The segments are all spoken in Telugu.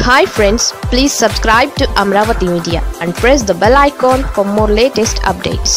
Hi friends, please subscribe to Amaravathi Media and press the bell icon for more latest updates.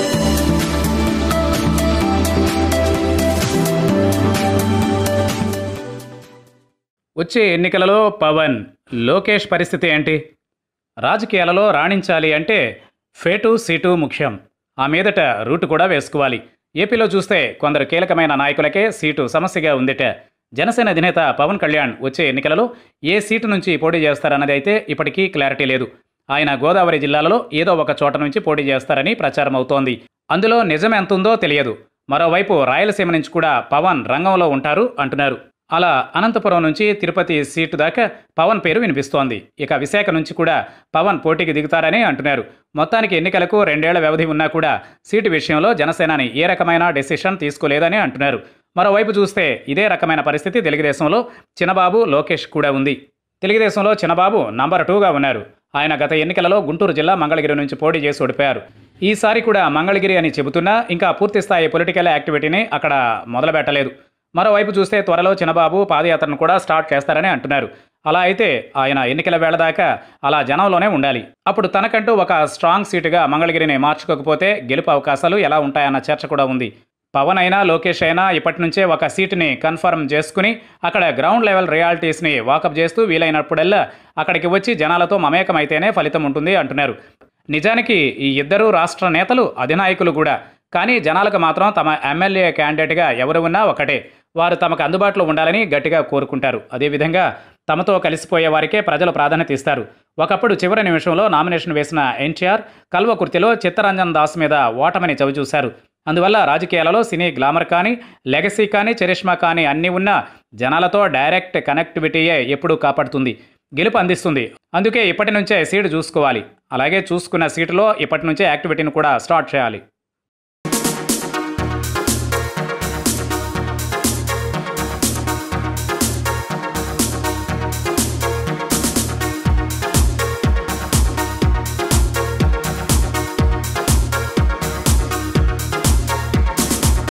వచ్చే ఎన్నికలలో పవన్, లోకేష్ పరిస్థితి ఏంటి? రాజకీయాలలో రాణించాలి అంటే ఫేటు సీటు ముఖ్యం. ఆ మీదట రూటు కూడా వేసుకోవాలి. ఏపీలో చూస్తే కొందరు కీలకమైన నాయకులకే సీటు సమస్యగా ఉందిట. జనసేన అధినేత పవన్ కళ్యాణ్ వచ్చే ఎన్నికలలో ఏ సీటు నుంచి పోటీ చేస్తారన్నది అయితే ఇప్పటికీ క్లారిటీ లేదు. ఆయన గోదావరి జిల్లాలలో ఏదో ఒక చోట నుంచి పోటీ చేస్తారని ప్రచారం అవుతోంది. అందులో నిజం ఎంతుందో తెలియదు. మరోవైపు రాయలసీమ నుంచి కూడా పవన్ రంగంలో ఉంటారు అంటున్నారు. అలా అనంతపురం నుంచి తిరుపతి సీటు దాకా పవన్ పేరు వినిపిస్తోంది. ఇక విశాఖ నుంచి కూడా పవన్ పోటీకి దిగుతారని అంటున్నారు. మొత్తానికి ఎన్నికలకు 2 ఏళ్ల వ్యవధి ఉన్నా కూడా సీటు విషయంలో జనసేనాని ఏ రకమైన డెసిషన్ తీసుకోలేదని అంటున్నారు. మరోవైపు చూస్తే ఇదే రకమైన పరిస్థితి తెలుగుదేశంలో చినబాబు, లోకేష్ కూడా ఉంది. తెలుగుదేశంలో చినబాబు నంబర్ 2గా ఉన్నారు. ఆయన గత ఎన్నికలలో గుంటూరు జిల్లా మంగళగిరి నుంచి పోటీ చేసి ఓడిపోయారు. ఈసారి కూడా మంగళగిరి అని చెబుతున్నా ఇంకా పూర్తిస్థాయి పొలిటికల్ యాక్టివిటీని అక్కడ మొదలుపెట్టలేదు. మరోవైపు చూస్తే త్వరలో చినబాబు పాదయాత్రను కూడా స్టార్ట్ చేస్తారని అంటున్నారు. అలా అయితే ఆయన ఎన్నికల వేళ దాకా అలా జనంలోనే ఉండాలి. అప్పుడు తనకంటూ ఒక స్ట్రాంగ్ సీటుగా మంగళగిరిని మార్చుకోకపోతే గెలుపు అవకాశాలు ఎలా ఉంటాయన్న చర్చ కూడా ఉంది. పవన్ అయినా లోకేష్ అయినా ఇప్పటి నుంచే ఒక సీటుని కన్ఫర్మ్ చేసుకుని అక్కడ గ్రౌండ్ లెవెల్ రియాలిటీస్ని వాకప్ చేస్తూ వీలైనప్పుడల్లా అక్కడికి వచ్చి జనాలతో మమేకమైతేనే ఫలితం ఉంటుంది అంటున్నారు. నిజానికి ఈ ఇద్దరు రాష్ట్ర నేతలు అధినాయకులు కూడా. కానీ జనాలకు మాత్రం తమ ఎమ్మెల్యే క్యాండిడేట్గా ఎవరు ఉన్నా ఒకటే. వారు తమకు అందుబాటులో ఉండాలని గట్టిగా కోరుకుంటారు. అదేవిధంగా తమతో కలిసిపోయే వారికే ప్రజలు ప్రాధాన్యత ఇస్తారు. ఒకప్పుడు చివరి నిమిషంలో నామినేషన్ వేసిన ఎన్టీఆర్ కల్వకుర్తిలో చిత్తరంజన్ దాస్ మీద ఓటమిని చవిచూశారు. అందువల్ల రాజకీయాలలో సినీ గ్లామర్ కానీ, లెగసీ కానీ, చరిష్మా కానీ అన్నీ ఉన్నా జనాలతో డైరెక్ట్ కనెక్టివిటీయే ఎప్పుడూ కాపాడుతుంది, గెలుపు అందిస్తుంది. అందుకే ఇప్పటి నుంచే సీటు చూసుకోవాలి. అలాగే చూసుకున్న సీటులో ఇప్పటి నుంచే యాక్టివిటీని కూడా స్టార్ట్ చేయాలి.